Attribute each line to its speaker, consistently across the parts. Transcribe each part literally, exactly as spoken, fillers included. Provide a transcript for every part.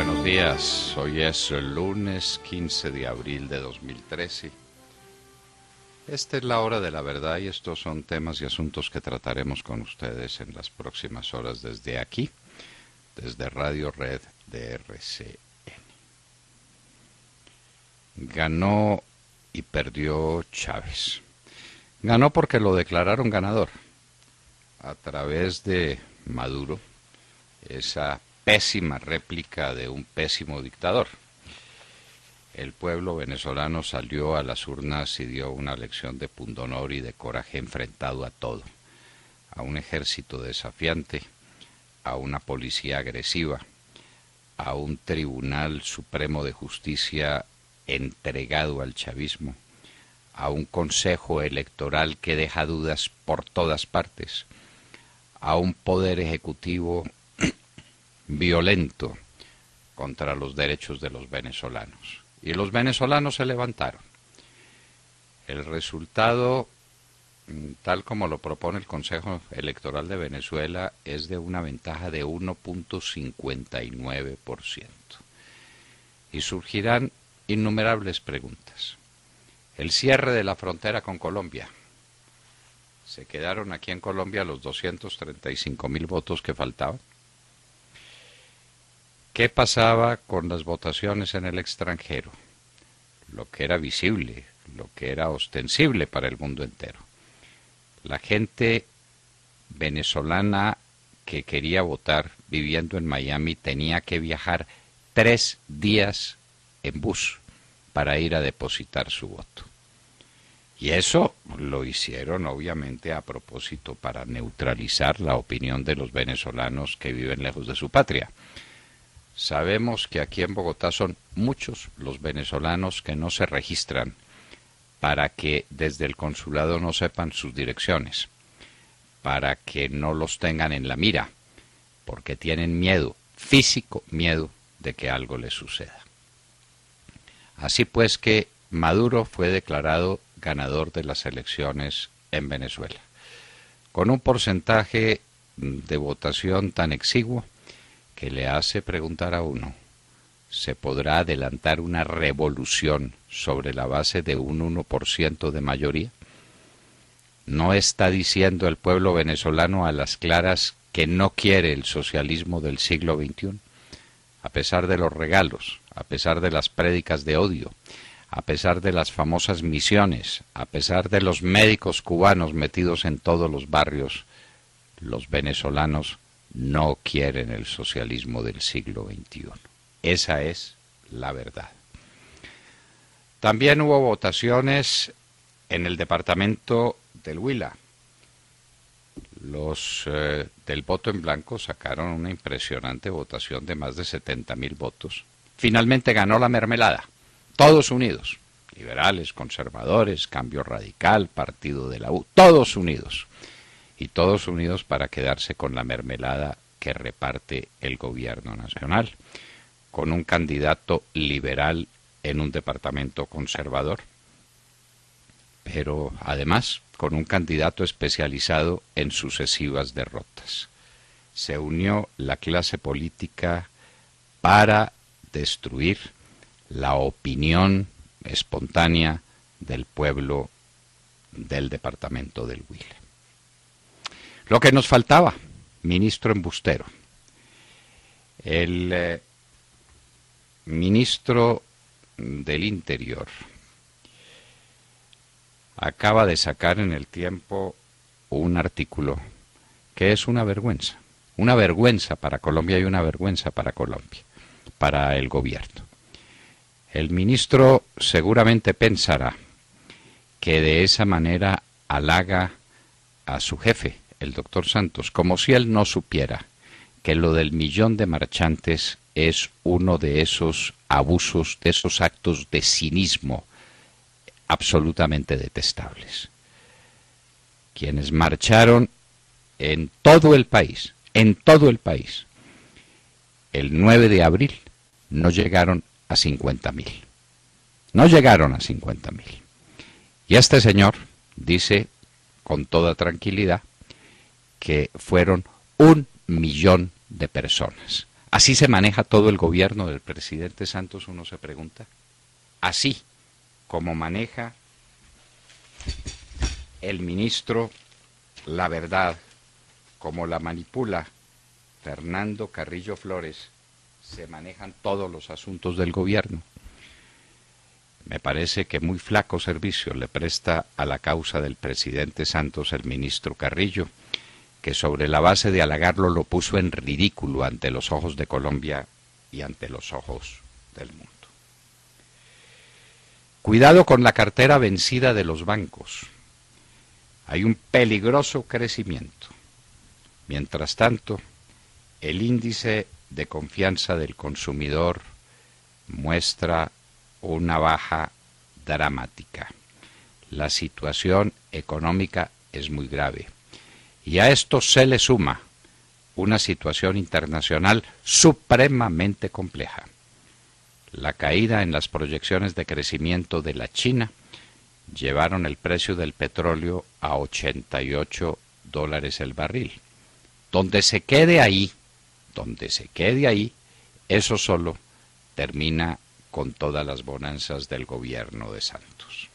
Speaker 1: buenos días. Hoy es el lunes quince de abril de dos mil trece. Esta es la hora de la verdad y estos son temas y asuntos que trataremos con ustedes en las próximas horas desde aquí, desde Radio Red de R C N. Ganó y perdió Chávez. Ganó porque lo declararon ganador a través de Maduro, esa pésima réplica de un pésimo dictador. El pueblo venezolano salió a las urnas y dio una lección de pundonor y de coraje enfrentado a todo, a un ejército desafiante, a una policía agresiva, a un Tribunal Supremo de Justicia entregado al chavismo, a un Consejo Electoral que deja dudas por todas partes, a un Poder Ejecutivo violento contra los derechos de los venezolanos. Y los venezolanos se levantaron. El resultado, tal como lo propone el Consejo Electoral de Venezuela, es de una ventaja de uno punto cincuenta y nueve por ciento. Y surgirán innumerables preguntas. El cierre de la frontera con Colombia. ¿Se quedaron aquí en Colombia los doscientos treinta y cinco mil votos que faltaban? ¿Qué pasaba con las votaciones en el extranjero? Lo que era visible, lo que era ostensible para el mundo entero. La gente venezolana que quería votar viviendo en Miami tenía que viajar tres días en bus para ir a depositar su voto. Y eso lo hicieron obviamente a propósito para neutralizar la opinión de los venezolanos que viven lejos de su patria. Sabemos que aquí en Bogotá son muchos los venezolanos que no se registran para que desde el consulado no sepan sus direcciones, para que no los tengan en la mira, porque tienen miedo, físico miedo de que algo les suceda. Así pues que Maduro fue declarado ganador de las elecciones en Venezuela, con un porcentaje de votación tan exiguo que le hace preguntar a uno, ¿se podrá adelantar una revolución sobre la base de un uno por ciento de mayoría? ¿No está diciendo el pueblo venezolano a las claras que no quiere el socialismo del siglo veintiuno? A pesar de los regalos, a pesar de las prédicas de odio, a pesar de las famosas misiones, a pesar de los médicos cubanos metidos en todos los barrios, los venezolanos no quieren el socialismo del siglo veintiuno. Esa es la verdad. También hubo votaciones en el departamento del Huila. Los eh, del voto en blanco sacaron una impresionante votación de más de setenta mil votos. Finalmente ganó la mermelada. Todos unidos. Liberales, conservadores, Cambio Radical, Partido de la U. Todos unidos. Y todos unidos para quedarse con la mermelada que reparte el gobierno nacional, con un candidato liberal en un departamento conservador, pero además con un candidato especializado en sucesivas derrotas. Se unió la clase política para destruir la opinión espontánea del pueblo del departamento del Huila. Lo que nos faltaba, ministro embustero. El eh, ministro del Interior acaba de sacar en El Tiempo un artículo que es una vergüenza, una vergüenza para Colombia y una vergüenza para Colombia, para el gobierno. El ministro seguramente pensará que de esa manera halaga a su jefe, el doctor Santos, como si él no supiera que lo del millón de marchantes es uno de esos abusos, de esos actos de cinismo absolutamente detestables. Quienes marcharon en todo el país, en todo el país, el nueve de abril, no llegaron a cincuenta mil. No llegaron a cincuenta mil. Y este señor dice con toda tranquilidad que fueron un millón de personas. ¿Así se maneja todo el gobierno del presidente Santos? Uno se pregunta. Así como maneja el ministro La Verdad, como la manipula Fernando Carrillo Flores, se manejan todos los asuntos del gobierno. Me parece que muy flaco servicio le presta a la causa del presidente Santos el ministro Carrillo, que sobre la base de halagarlo lo puso en ridículo ante los ojos de Colombia y ante los ojos del mundo. Cuidado con la cartera vencida de los bancos. Hay un peligroso crecimiento. Mientras tanto, el índice de confianza del consumidor muestra una baja dramática. La situación económica es muy grave. Y a esto se le suma una situación internacional supremamente compleja. La caída en las proyecciones de crecimiento de la China llevaron el precio del petróleo a ochenta y ocho dólares el barril. Donde se quede ahí, donde se quede ahí, eso solo termina con todas las bonanzas del gobierno de Santos.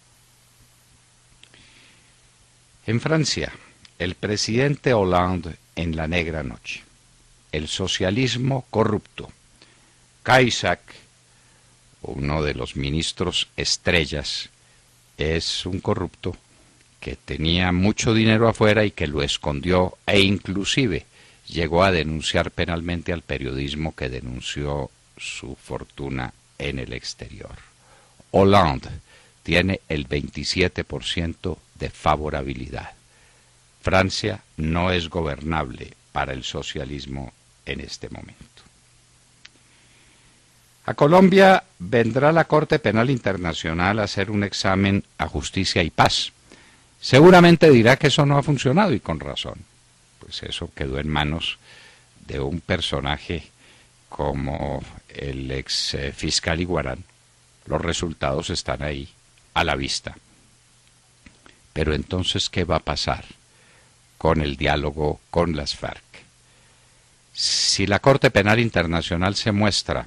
Speaker 1: En Francia, el presidente Hollande en la negra noche. El socialismo corrupto. Cahuzac, uno de los ministros estrellas, es un corrupto que tenía mucho dinero afuera y que lo escondió e inclusive llegó a denunciar penalmente al periodismo que denunció su fortuna en el exterior. Hollande tiene el veintisiete por ciento de favorabilidad. Francia no es gobernable para el socialismo en este momento. A Colombia vendrá la Corte Penal Internacional a hacer un examen a justicia y paz. Seguramente dirá que eso no ha funcionado y con razón. Pues eso quedó en manos de un personaje como el ex fiscal Iguarán. Los resultados están ahí, a la vista. Pero entonces, ¿qué va a pasar con el diálogo con las FARC? Si la Corte Penal Internacional se muestra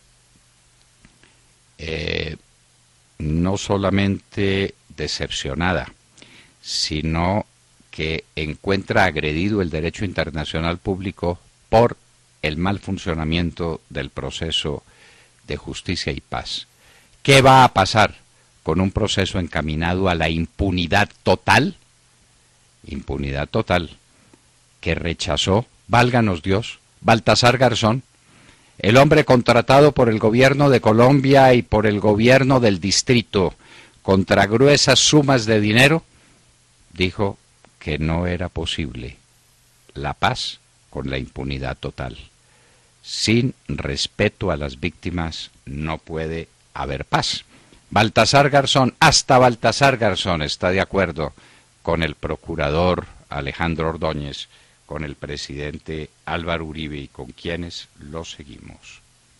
Speaker 1: eh, no solamente decepcionada, sino que encuentra agredido el derecho internacional público por el mal funcionamiento del proceso de justicia y paz. ¿Qué va a pasar con un proceso encaminado a la impunidad total? Impunidad total que rechazó, válganos Dios, Baltasar Garzón, el hombre contratado por el gobierno de Colombia y por el gobierno del distrito contra gruesas sumas de dinero, dijo que no era posible la paz con la impunidad total. Sin respeto a las víctimas no puede haber paz. Baltasar Garzón, hasta Baltasar Garzón está de acuerdo con el procurador Alejandro Ordóñez, con el presidente Álvaro Uribe y con quienes lo seguimos.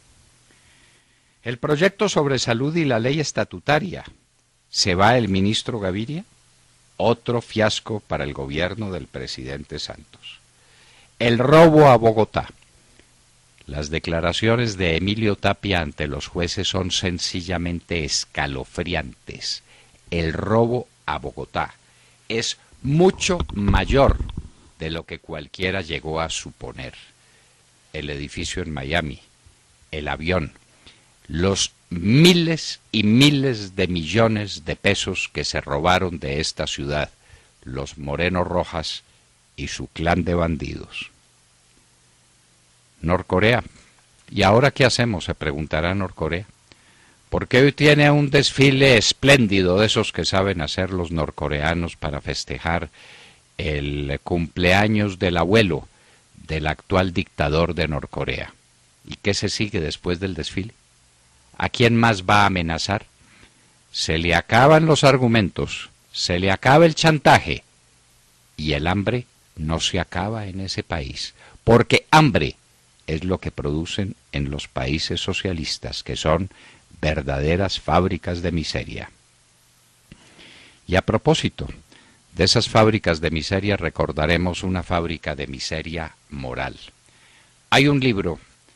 Speaker 1: El proyecto sobre salud y la ley estatutaria. ¿Se va el ministro Gaviria? Otro fiasco para el gobierno del presidente Santos. El robo a Bogotá. Las declaraciones de Emilio Tapia ante los jueces son sencillamente escalofriantes. El robo a Bogotá es mucho mayor de lo que cualquiera llegó a suponer. El edificio en Miami, el avión, los miles y miles de millones de pesos que se robaron de esta ciudad, los Moreno Rojas y su clan de bandidos. Norcorea. ¿Y ahora qué hacemos?, se preguntará Norcorea. Porque hoy tiene un desfile espléndido de esos que saben hacer los norcoreanos para festejar el cumpleaños del abuelo del actual dictador de Norcorea. ¿Y qué se sigue después del desfile? ¿A quién más va a amenazar? Se le acaban los argumentos, se le acaba el chantaje y el hambre no se acaba en ese país, porque hambre es lo que producen en los países socialistas, que son verdaderas fábricas de miseria. Y a propósito de esas fábricas de miseria, recordaremos una fábrica de miseria moral. Hay un libro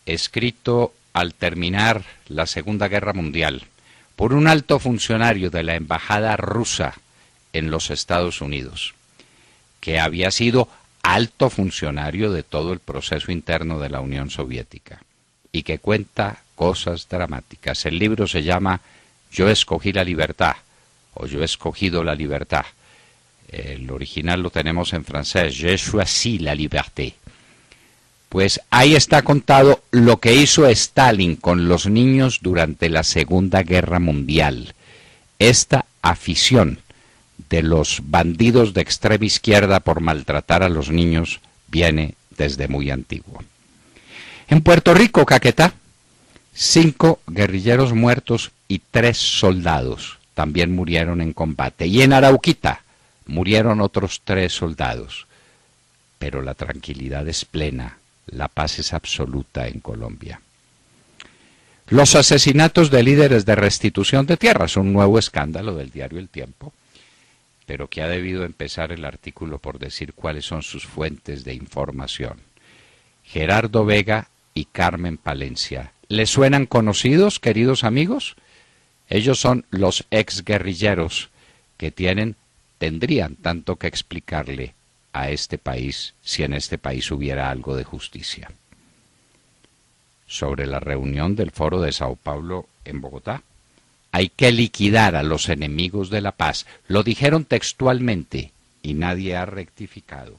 Speaker 1: escrito al terminar la Segunda Guerra Mundial por un alto funcionario de la embajada rusa en los Estados Unidos, que había sido alto funcionario de todo el proceso interno de la Unión Soviética y que cuenta cosas dramáticas. El libro se llama Yo escogí la libertad o Yo he escogido la libertad. El original lo tenemos en francés, Je choisis la liberté. Pues ahí está contado lo que hizo Stalin con los niños durante la Segunda Guerra Mundial. Esta afición de los bandidos de extrema izquierda por maltratar a los niños viene desde muy antiguo. En Puerto Rico, Caquetá, cinco guerrilleros muertos y tres soldados también murieron en combate. Y en Arauquita murieron otros tres soldados. Pero la tranquilidad es plena, la paz es absoluta en Colombia. Los asesinatos de líderes de restitución de tierras, un nuevo escándalo del diario El Tiempo, pero que ha debido empezar el artículo por decir cuáles son sus fuentes de información. Gerardo Vega y Carmen Palencia. ¿Les suenan conocidos, queridos amigos? Ellos son los exguerrilleros que tienen, tendrían tanto que explicarle a este país si en este país hubiera algo de justicia. Sobre la reunión del Foro de Sao Paulo en Bogotá, hay que liquidar a los enemigos de la paz. Lo dijeron textualmente y nadie ha rectificado.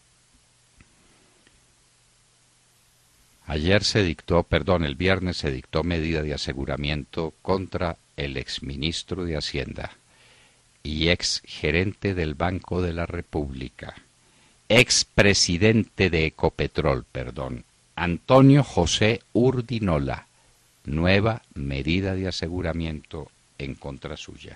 Speaker 1: Ayer se dictó, perdón, el viernes se dictó medida de aseguramiento contra el exministro de Hacienda y exgerente del Banco de la República, expresidente de Ecopetrol, perdón, Antonio José Urdinola. Nueva medida de aseguramiento en contra suya.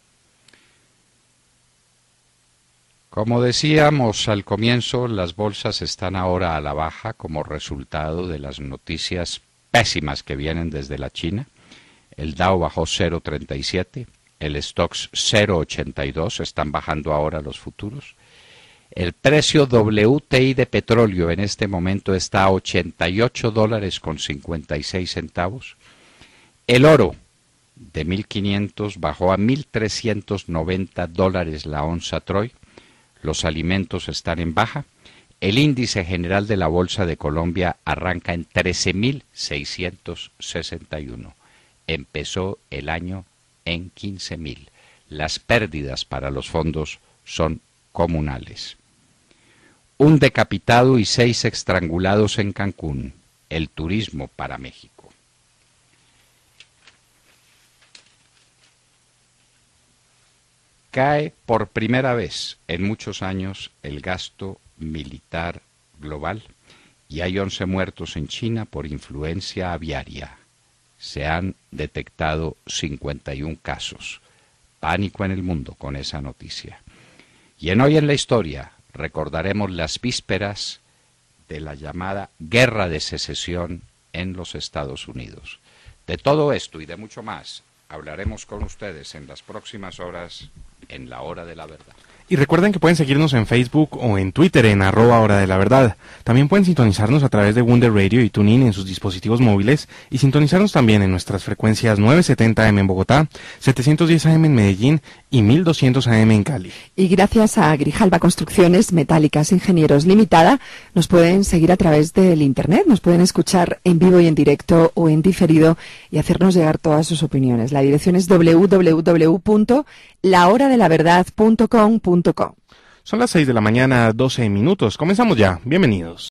Speaker 1: Como decíamos al comienzo, las bolsas están ahora a la baja como resultado de las noticias pésimas que vienen desde la China. El Dow bajó cero coma treinta y siete, el Stoxx cero coma ochenta y dos, están bajando ahora los futuros. El precio W T I de petróleo en este momento está a ochenta y ocho dólares con cincuenta y seis centavos. El oro de mil quinientos bajó a mil trescientos noventa dólares la onza Troy. Los alimentos están en baja. El índice general de la Bolsa de Colombia arranca en trece mil seiscientos sesenta y uno. Empezó el año en quince mil. Las pérdidas para los fondos son comunales. Un decapitado y seis estrangulados en Cancún. El turismo para México. Cae por primera vez en muchos años el gasto militar global y hay once muertos en China por influencia aviaria. Se han detectado cincuenta y un casos. Pánico en el mundo con esa noticia. Y en Hoy en la Historia recordaremos las vísperas de la llamada Guerra de Secesión en los Estados Unidos. De todo esto y de mucho más hablaremos con ustedes en las próximas horas en La Hora de la Verdad.
Speaker 2: Y recuerden que pueden seguirnos en Facebook o en Twitter en arroba Hora de la Verdad. También pueden sintonizarnos a través de Wonder Radio y TuneIn en sus dispositivos móviles y sintonizarnos también en nuestras frecuencias novecientos setenta A M en Bogotá, setecientos diez A M en Medellín y mil doscientos A M en Cali.
Speaker 3: Y gracias a Grijalba Construcciones Metálicas Ingenieros Limitada, nos pueden seguir a través del Internet, nos pueden escuchar en vivo y en directo o en diferido y hacernos llegar todas sus opiniones. La dirección es doble u doble u doble u punto la hora de la verdad punto com punto co.
Speaker 2: Son las seis de la mañana, doce minutos. Comenzamos ya. Bienvenidos.